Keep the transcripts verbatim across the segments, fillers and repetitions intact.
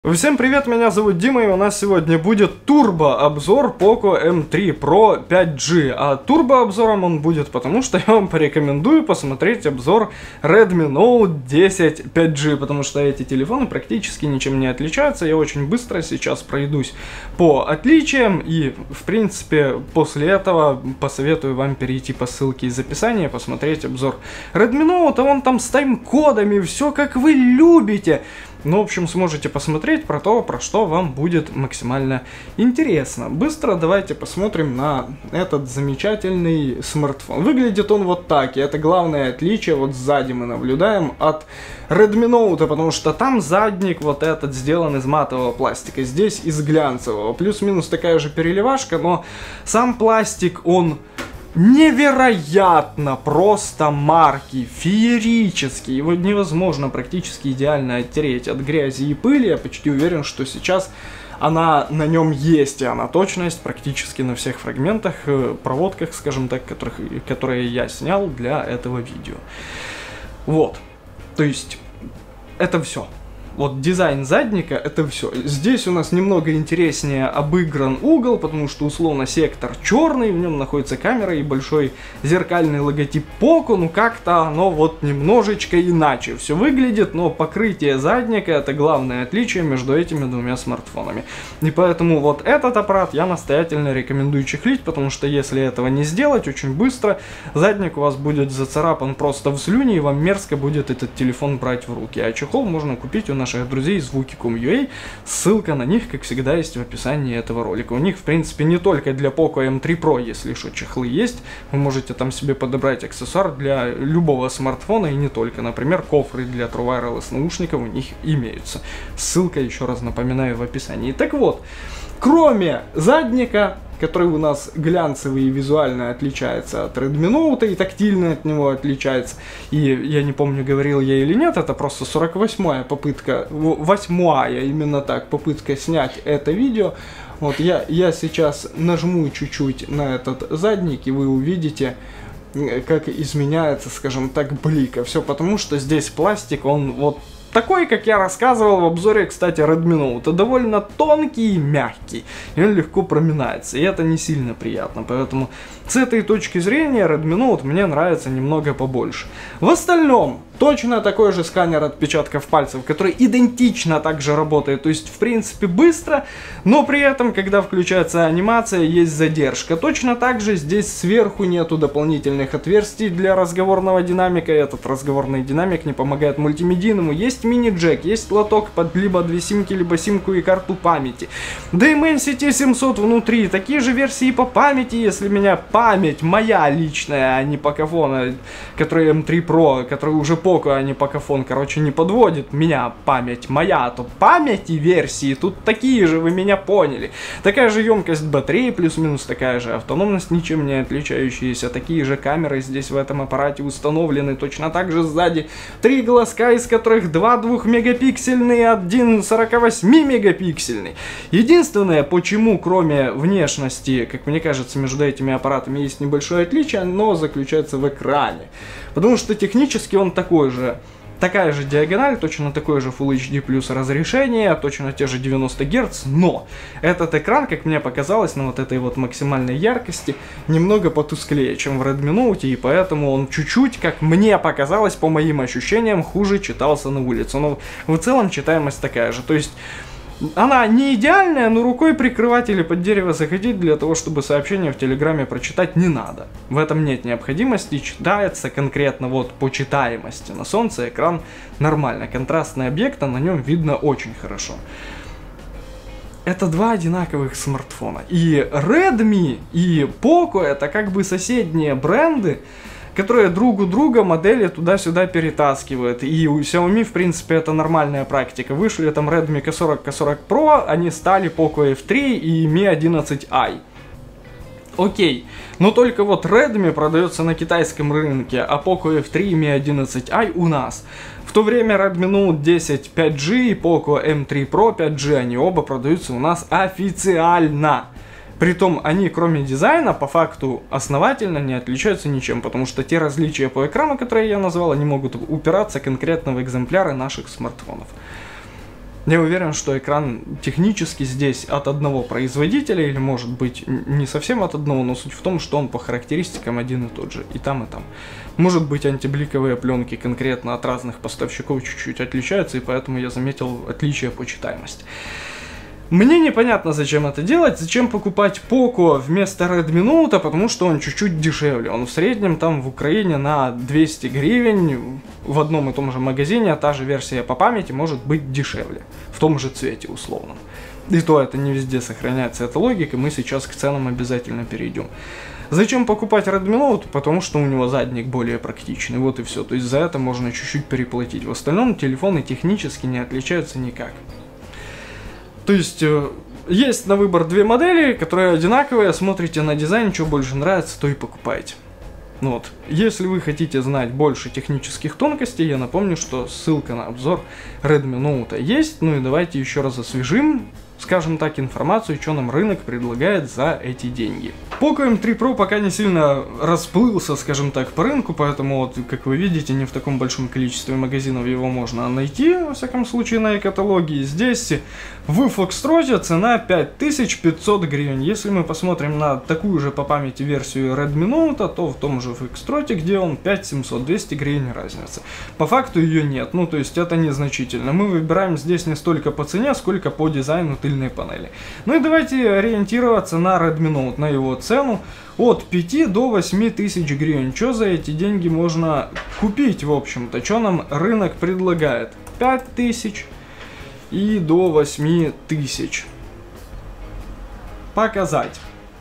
Всем привет, меня зовут Дима, и у нас сегодня будет турбо-обзор Poco эм три Pro пять джи. А турбо-обзором он будет потому, что я вам порекомендую посмотреть обзор Redmi Note десять пять джи, потому что эти телефоны практически ничем не отличаются. Я очень быстро сейчас пройдусь по отличиям, и, в принципе, после этого посоветую вам перейти по ссылке из описания, посмотреть обзор Redmi Note, а он там с тайм-кодами, все как вы любите. Ну, в общем, сможете посмотреть про то, про что вам будет максимально интересно. Быстро давайте посмотрим на этот замечательный смартфон. Выглядит он вот так, и это главное отличие, вот сзади мы наблюдаем от Redmi Note, потому что там задник вот этот сделан из матового пластика, здесь из глянцевого. Плюс-минус такая же переливашка, но сам пластик, он... невероятно просто марки, феерический, его невозможно практически идеально оттереть от грязи и пыли. Я почти уверен, что сейчас она на нем есть, и она точность практически на всех фрагментах, проводках, скажем так, которых, которые я снял для этого видео. Вот, то есть это все. Вот дизайн задника, это все. Здесь у нас немного интереснее обыгран угол, потому что условно сектор черный, в нем находится камера и большой зеркальный логотип Poco. Ну как-то оно вот немножечко иначе все выглядит, но покрытие задника это главное отличие между этими двумя смартфонами. И поэтому вот этот аппарат я настоятельно рекомендую чехлить, потому что если этого не сделать, очень быстро задник у вас будет зацарапан просто в слюне, и вам мерзко будет этот телефон брать в руки. А чехол можно купить у наших друзей звуки точка ком точка ю а, ссылка на них, как всегда, есть в описании этого ролика. У них, в принципе, не только для Poco эм три Pro, если что, чехлы есть, вы можете там себе подобрать аксессуар для любого смартфона, и не только. Например, кофры для True Wireless наушников у них имеются. Ссылка, еще раз напоминаю, в описании. Так вот, кроме задника, который у нас глянцевый и визуально отличается от Redmi Note, и тактильно от него отличается. И я не помню, говорил я или нет, это просто сорок восьмая попытка, восьмая именно так, попытка снять это видео. Вот я, я сейчас нажму чуть-чуть на этот задник, и вы увидите, как изменяется, скажем так, блика. Все потому, что здесь пластик, он вот такой, как я рассказывал в обзоре, кстати, Redmi Note, довольно тонкий и мягкий, и он легко проминается, и это не сильно приятно, поэтому с этой точки зрения Redmi Note мне нравится немного побольше. В остальном, точно такой же сканер отпечатков пальцев, который идентично также работает, то есть, в принципе, быстро, но при этом, когда включается анимация, есть задержка. Точно так же здесь сверху нету дополнительных отверстий для разговорного динамика, этот разговорный динамик не помогает мультимедийному, есть мини-джек, есть лоток под либо две симки, либо симку и карту памяти. Dimensity семьсот внутри, такие же версии по памяти, если меня память моя личная, а не Pocophone, который эм три Pro, который уже Poco, а не Pocophone, короче, не подводит меня память моя, то памяти версии тут такие же, вы меня поняли. Такая же емкость батареи, плюс-минус такая же автономность, ничем не отличающиеся, такие же камеры здесь в этом аппарате установлены, точно так же сзади три глазка, из которых два двухмегапиксельный и один сорок восемь мегапиксельный. Единственное, почему кроме внешности, как мне кажется, между этими аппаратами есть небольшое отличие, но заключается в экране. Потому что технически он такой же. Такая же диагональ, точно такое же Full эйч ди плюс разрешение, точно те же девяносто герц, но этот экран, как мне показалось, на вот этой вот максимальной яркости, немного потусклее, чем в Redmi Note, и поэтому он чуть-чуть, как мне показалось, по моим ощущениям, хуже читался на улице. Но в целом читаемость такая же, то есть она не идеальная, но рукой прикрывать или под дерево заходить для того, чтобы сообщение в Телеграме прочитать, не надо. В этом нет необходимости, читается конкретно вот по читаемости. На солнце экран нормально, контрастный объект, а на нем видно очень хорошо. Это два одинаковых смартфона. И Redmi, и Poco это как бы соседние бренды, которые друг у друга модели туда-сюда перетаскивают. И у Xiaomi, в принципе, это нормальная практика. Вышли там Redmi К сорок, К сорок Pro, они стали Poco эф три и Ми одиннадцать ай. Окей, но только вот Redmi продается на китайском рынке, а Poco эф три и Ми одиннадцать ай у нас. В то время Redmi Note десять пять джи и Poco эм три Pro пять джи, они оба продаются у нас официально. Притом они, кроме дизайна, по факту основательно не отличаются ничем, потому что те различия по экрану, которые я назвал, они могут упираться конкретно в экземпляры наших смартфонов. Я уверен, что экран технически здесь от одного производителя, или может быть не совсем от одного, но суть в том, что он по характеристикам один и тот же, и там, и там. Может быть, антибликовые пленки конкретно от разных поставщиков чуть-чуть отличаются, и поэтому я заметил отличия по читаемости. Мне непонятно, зачем это делать, зачем покупать Poco вместо Redmi Note, потому что он чуть-чуть дешевле. Он в среднем там в Украине на двести гривен в одном и том же магазине, а та же версия по памяти может быть дешевле, в том же цвете условном. И то это не везде сохраняется, эта логика, мы сейчас к ценам обязательно перейдем. Зачем покупать Redmi Note? Потому что у него задник более практичный, вот и все. То есть за это можно чуть-чуть переплатить. В остальном телефоны технически не отличаются никак. То есть, э, есть на выбор две модели, которые одинаковые, смотрите на дизайн, что больше нравится, то и покупаете. Вот. Если вы хотите знать больше технических тонкостей, я напомню, что ссылка на обзор Redmi Note есть. Ну и давайте еще раз освежим, скажем так, информацию, что нам рынок предлагает за эти деньги. Poco эм три Pro пока не сильно расплылся, скажем так, по рынку, поэтому, вот, как вы видите, не в таком большом количестве магазинов его можно найти, во всяком случае, на e-каталоге. Здесь в Foxtrot цена пять тысяч пятьсот гривен. Если мы посмотрим на такую же по памяти версию Redmi Note, то в том же Foxtrot, где он пять тысяч семьсот, двести гривен разница. По факту ее нет, ну то есть это незначительно. Мы выбираем здесь не столько по цене, сколько по дизайну тыльной панели. Ну и давайте ориентироваться на Redmi Note, на его цену от пяти до восьми тысяч гривен. Что за эти деньги можно купить, в общем-то? Что нам рынок предлагает? пять тысяч и до восьми тысяч. Показать.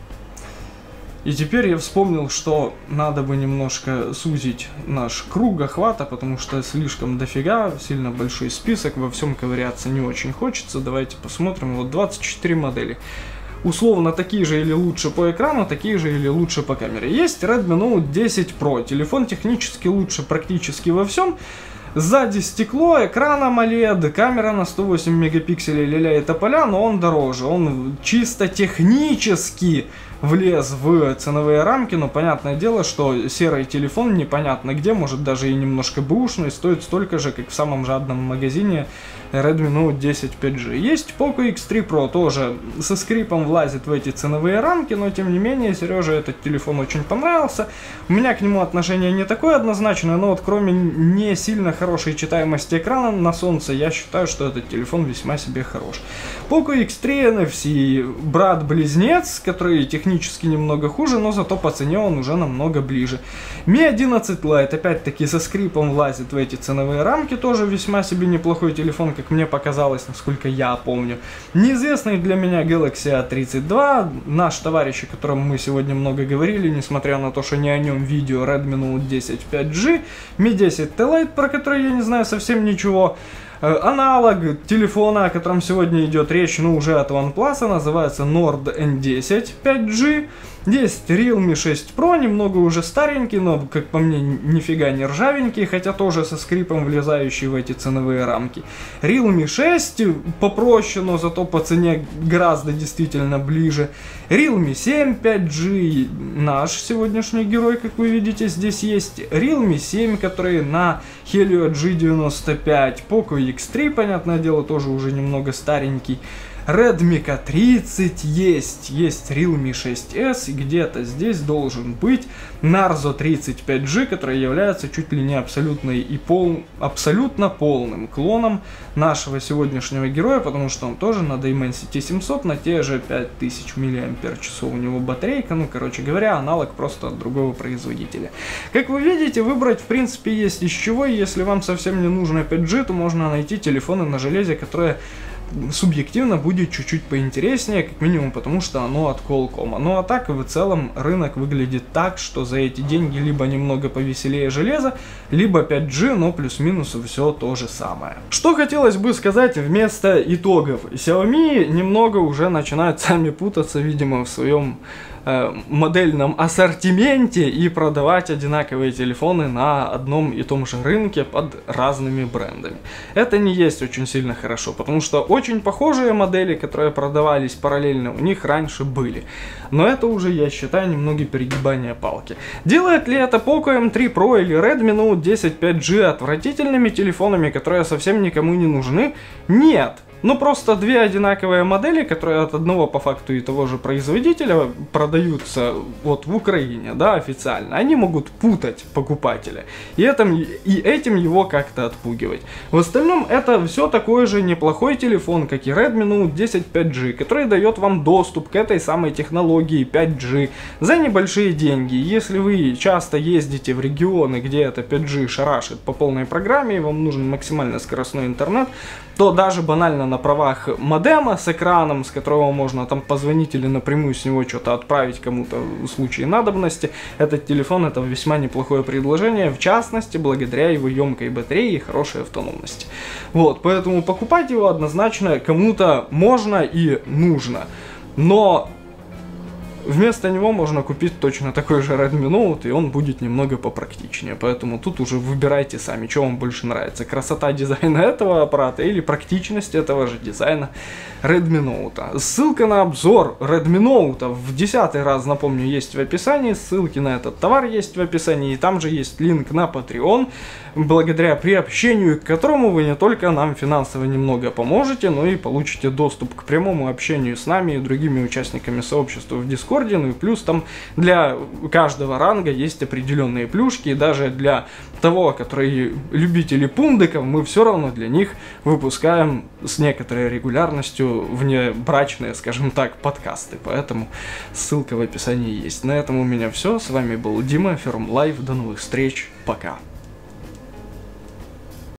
И теперь я вспомнил, что надо бы немножко сузить наш круг охвата, потому что слишком дофига, сильно большой список, во всем ковыряться не очень хочется. Давайте посмотрим. Вот двадцать четыре модели. Условно такие же или лучше по экрану, такие же или лучше по камере. Есть Redmi Note десять Pro. Телефон технически лучше практически во всем. Сзади стекло, экран AMOLED, камера на сто восемь мегапикселей, ля-ля и тополя, но он дороже. Он чисто технически влез в ценовые рамки, но понятное дело, что серый телефон непонятно где, может даже и немножко бэушный, стоит столько же, как в самом жадном магазине Redmi Note десять пять джи. Есть Poco икс три Pro, тоже со скрипом влазит в эти ценовые рамки, но тем не менее, Сереже этот телефон очень понравился. У меня к нему отношение не такое однозначное, но вот кроме не сильно хорошей читаемости экрана на солнце, я считаю, что этот телефон весьма себе хорош. Poco икс три эн эф си, брат-близнец, который технически немного хуже, но зато по цене он уже намного ближе. ми одиннадцать Lite, опять-таки со скрипом влазит в эти ценовые рамки, тоже весьма себе неплохой телефон, как мне показалось, насколько я помню. Неизвестный для меня Galaxy а тридцать два, наш товарищ, о котором мы сегодня много говорили, несмотря на то, что не о нем видео, Redmi Note десять пять джи, ми десять ти Lite, про который я не знаю совсем ничего. Аналог телефона, о котором сегодня идет речь, ну уже от OnePlus, называется Nord эн десять пять джи. Есть Realme шесть Pro, немного уже старенький, но, как по мне, нифига не ржавенький, хотя тоже со скрипом влезающий в эти ценовые рамки. Realme шесть попроще, но зато по цене гораздо действительно ближе. Realme семь пять джи, наш сегодняшний герой, как вы видите, здесь есть. Realme семь, который на Helio джи девяносто пять. Poco икс три, понятное дело, тоже уже немного старенький. Redmi ка тридцать есть, есть Realme шесть эс, и где-то здесь должен быть Narzo тридцать пять джи, который является чуть ли не абсолютной и пол, абсолютно полным клоном нашего сегодняшнего героя, потому что он тоже на Dimensity семьсот, на те же пять тысяч миллиампер-часов у него батарейка, ну, короче говоря, аналог просто от другого производителя. Как вы видите, выбрать в принципе есть из чего, и если вам совсем не нужно пять джи, то можно найти телефоны на железе, которые субъективно будет чуть-чуть поинтереснее, как минимум потому, что оно от Qualcomm. Ну а так в целом рынок выглядит так, что за эти деньги либо немного повеселее железо, либо пять джи, но плюс-минус все то же самое. Что хотелось бы сказать вместо итогов. Xiaomi немного уже начинают сами путаться, видимо, в своем э, модельном ассортименте и продавать одинаковые телефоны на одном и том же рынке под разными брендами. Это не есть очень сильно хорошо, потому что очень похожие модели, которые продавались параллельно, у них раньше были. Но это уже, я считаю, немного перегибание палки. Делает ли это Poco эм три Pro или Redmi Note десять пять джи отвратительными телефонами, которые совсем никому не нужны? Нет. Ну, просто две одинаковые модели, которые от одного по факту и того же производителя продаются вот в Украине, да, официально, они могут путать покупателя. И, этом, и этим его как-то отпугивать. В остальном, это все такой же неплохой телефон, как и Redmi Note десять пять джи, который дает вам доступ к этой самой технологии пять джи за небольшие деньги. Если вы часто ездите в регионы, где это пять джи шарашит по полной программе, и вам нужен максимально скоростной интернет, то даже банально на правах модема с экраном, с которого можно там позвонить или напрямую с него что-то отправить кому-то в случае надобности, этот телефон — это весьма неплохое предложение, в частности, благодаря его емкой батарее и хорошей автономности. Вот, поэтому покупать его однозначно кому-то можно и нужно. Но вместо него можно купить точно такой же Redmi Note, и он будет немного попрактичнее. Поэтому тут уже выбирайте сами, что вам больше нравится. Красота дизайна этого аппарата или практичность этого же дизайна Redmi Note. Ссылка на обзор Redmi Note в десятый раз, напомню, есть в описании. Ссылки на этот товар есть в описании. И там же есть линк на Patreon, благодаря приобщению к которому вы не только нам финансово немного поможете, но и получите доступ к прямому общению с нами и другими участниками сообщества в Discord. Ну и плюс там для каждого ранга есть определенные плюшки, и даже для того, которые любители пундиков, мы все равно для них выпускаем с некоторой регулярностью внебрачные, скажем так, подкасты. Поэтому ссылка в описании есть. На этом у меня все. С вами был Дима, Ферм Лайв. До новых встреч. Пока.